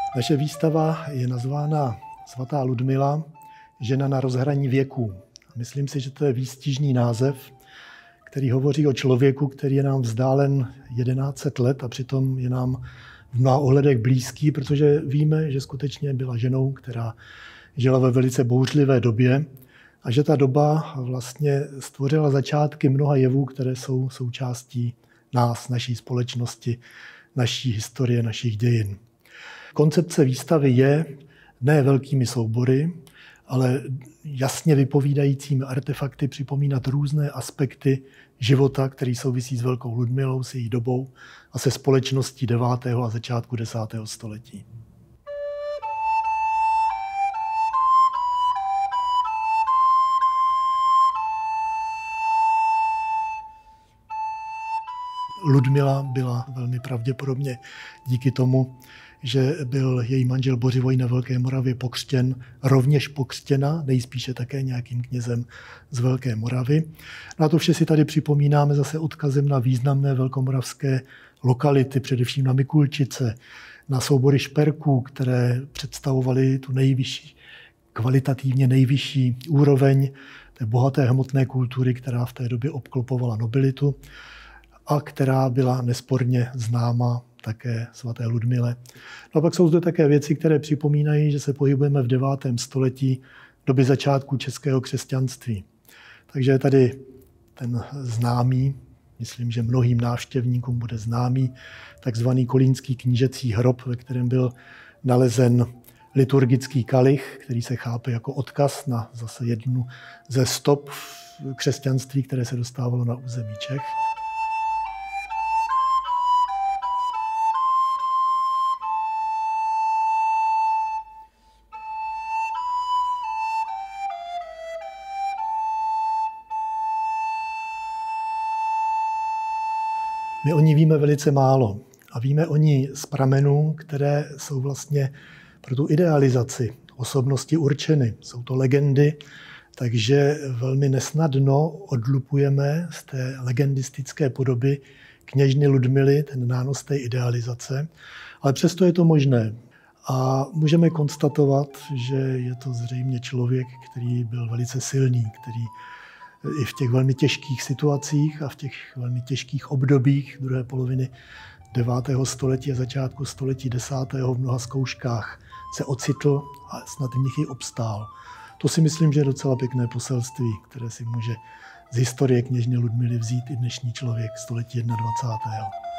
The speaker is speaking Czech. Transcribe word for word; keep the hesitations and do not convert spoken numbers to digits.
Naše výstava je nazvána Svatá Ludmila, žena na rozhraní věků. Myslím si, že to je výstižný název, který hovoří o člověku, který je nám vzdálen jedenáct set let a přitom je nám v mnoha ohledech blízký, protože víme, že skutečně byla ženou, která žila ve velice bouřlivé době a že ta doba vlastně stvořila začátky mnoha jevů, které jsou součástí nás, naší společnosti, naší historie, našich dějin. Koncepce výstavy je ne velkými soubory, ale jasně vypovídajícími artefakty připomínat různé aspekty života, který souvisí s Velkou Ludmilou, s její dobou a se společností devátého a začátku desátého století. Ludmila byla velmi pravděpodobně díky tomu, že byl její manžel Bořivoj na Velké Moravě pokřtěn, rovněž pokřtěna, nejspíše také nějakým knězem z Velké Moravy. No a to vše si tady připomínáme zase odkazem na významné velkomoravské lokality, především na Mikulčice, na soubory šperků, které představovaly tu nejvyšší, kvalitativně nejvyšší úroveň té bohaté hmotné kultury, která v té době obklopovala nobilitu a která byla nesporně známa také svaté Ludmile. No a pak jsou zde také věci, které připomínají, že se pohybujeme v devátém století, doby začátku českého křesťanství. Takže je tady ten známý, myslím, že mnohým návštěvníkům bude známý, takzvaný kolínský knížecí hrob, ve kterém byl nalezen liturgický kalich, který se chápe jako odkaz na zase jednu ze stop křesťanství, které se dostávalo na území Čech. My o ní víme velice málo a víme o ní z pramenů, které jsou vlastně pro tu idealizaci osobnosti určeny. Jsou to legendy, takže velmi nesnadno odlupujeme z té legendistické podoby kněžny Ludmily ten nános té idealizace, ale přesto je to možné. A můžeme konstatovat, že je to zřejmě člověk, který byl velice silný, který i v těch velmi těžkých situacích a v těch velmi těžkých obdobích druhé poloviny devátého století a začátku století desátého v mnoha zkouškách se ocitl a snad v nich i obstál. To si myslím, že je docela pěkné poselství, které si může z historie kněžny Ludmily vzít i dnešní člověk století dvacátého prvního